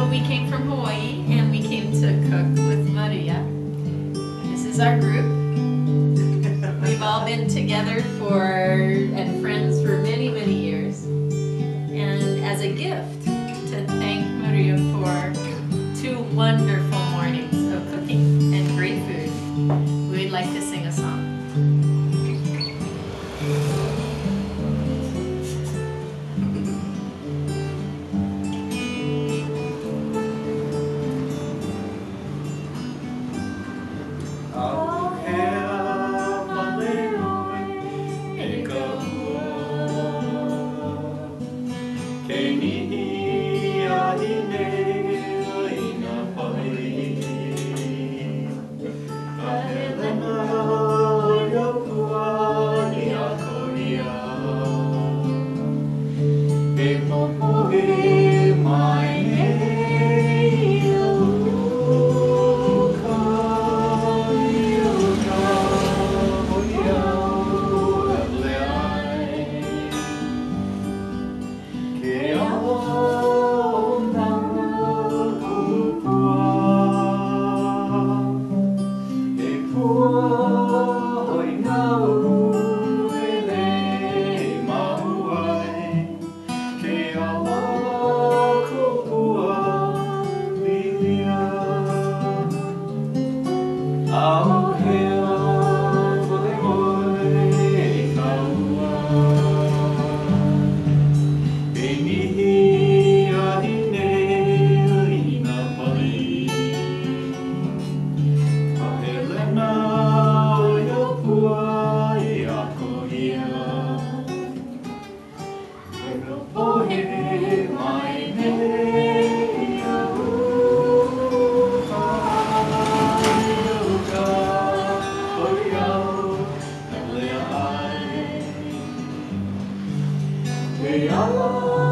we came from Hawaii and we came to cook with Maria. This is our group. We've all been together and friends for many, many years. And as a gift to thank Maria for 2 wonderful mornings of cooking and great food, we'd like to sing a song. Hey, Allah.